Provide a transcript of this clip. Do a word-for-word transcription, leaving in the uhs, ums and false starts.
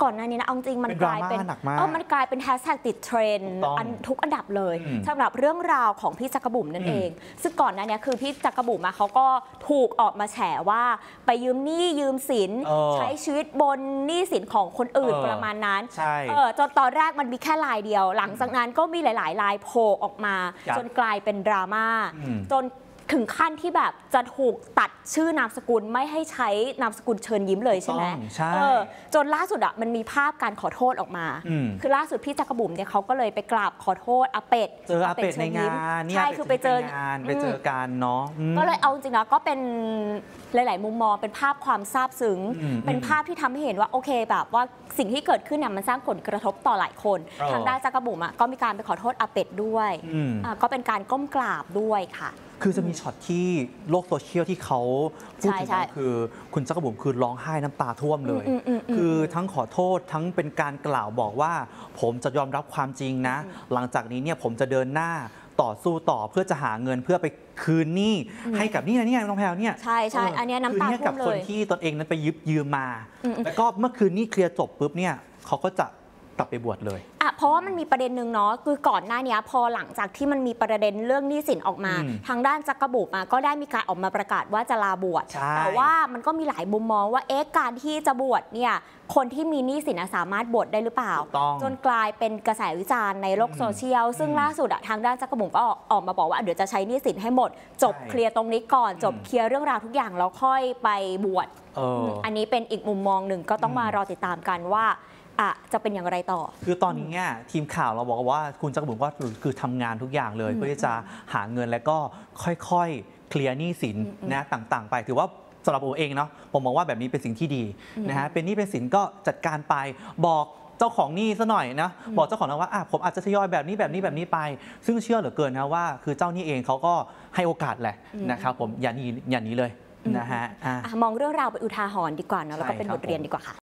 ก่อนหน้านี้นะเอาจริงมันกลายเป็นเออมันกลายเป็นแฮชแท็กติดเทรนด์อันทุกอันดับเลยสำหรับเรื่องราวของพี่จักรบุ๋มนั่นเองซึ่งก่อนหน้านี้คือพี่จักรบุ๋มมาเขาก็ถูกออกมาแฉว่าไปยืมหนี้ยืมสินใช้ชีวิตบนหนี้สินของคนอื่นประมาณนั้นเออจนตอนแรกมันมีแค่ลายเดียวหลังจากนั้นก็มีหลายๆลายโผล่ออกมาจนกลายเป็นดราม่าจนถึงขั้นที่แบบจะถูกตัดชื่อนามสกุลไม่ให้ใช้นามสกุลเชิญยิ้มเลยใช่ไหมใช่จนล่าสุดอ่ะมันมีภาพการขอโทษออกมาคือล่าสุดพี่จักรบุ๋มเนี่ยเขาก็เลยไปกราบขอโทษอาเป็ดเจออาเป็ดในงานใช่คือไปเจองานไปเจอกันเนาะก็เลยเอาจริงๆนะก็เป็นหลายๆมุมมองเป็นภาพความซาบซึ้งเป็นภาพที่ทำให้เห็นว่าโอเคแบบว่าสิ่งที่เกิดขึ้นเนี่ยมันสร้างผลกระทบต่อหลายคนทางด้านจักรบุ๋มอ่ะก็มีการไปขอโทษอาเป็ดด้วยก็เป็นการก้มกราบด้วยค่ะคือจะมีช็อตที่โลกโซเชียลที่เขาพูดถึงคือคุณจักรบุ๋มคือร้องไห้น้ำตาท่วมเลยคือทั้งขอโทษทั้งเป็นการกล่าวบอกว่าผมจะยอมรับความจริงนะหลังจากนี้เนี่ยผมจะเดินหน้าต่อสู้ต่อเพื่อจะหาเงินเพื่อไปคืนหนี้ให้กับนี่นะเนี่ยน้องแพลวเนี่ยใช่ใช่อันนี้น้ำตาท่วมเลยกับคนที่ตนเองนั้นไปยืมยืมมาแล้วก็เมื่อคืนนี้เคลียร์จบปุ๊บเนี่ยเขาก็จะกลับไปบวชเลยอ่ะเพราะว่ามันมีประเด็นหนึ่งเนาะคือก่อนหน้านี้พอหลังจากที่มันมีประเด็นเรื่องหนี้สินออกมาทางด้านจักรบุ๋มก็ได้มีการออกมาประกาศว่าจะลาบวชแต่ว่ามันก็มีหลายมุมมองว่าเอ๊ะการที่จะบวชเนี่ยคนที่มีหนี้สินสามารถบวชได้หรือเปล่าจนกลายเป็นกระแสวิจารณ์ในโลกโซเชียลซึ่งล่าสุดทางด้านจักรบุ๋มก็ออกมาบอกว่าเดี๋ยวจะใช้หนี้สินให้หมดจบเคลียร์ตรงนี้ก่อนจบเคลียร์เรื่องราวทุกอย่างแล้วค่อยไปบวชอันนี้เป็นอีกมุมมองหนึ่งก็ต้องมารอติดตามกันว่าอ่ะจะเป็นอย่างไรต่อคือตอนนี้เนี่ยทีมข่าวเราบอกว่าคุณจักรบุ๋มก็คือทำงานทุกอย่างเลยเพื่อที่จะหาเงินแล้วก็ค่อยๆเคลียร์หนี้สินนะต่างๆไปถือว่าสำหรับผมเองเนาะผมมองว่าแบบนี้เป็นสิ่งที่ดีนะฮะเป็นหนี้เป็นสินก็จัดการไปบอกเจ้าของหนี้ซะหน่อยนะบอกเจ้าของนะว่าอ่ะผมอาจจะทยอยแบบนี้แบบนี้แบบนี้ไปซึ่งเชื่อเหลือเกินนะว่าคือเจ้าหนี้เองเขาก็ให้โอกาสแหละนะครับผมอย่าหนีอย่าหนีเลยนะฮะมองเรื่องราวเป็นอุทาหรณ์ดีกว่าเนาะแล้วก็เป็นบทเรียนดีกว่าค่ะ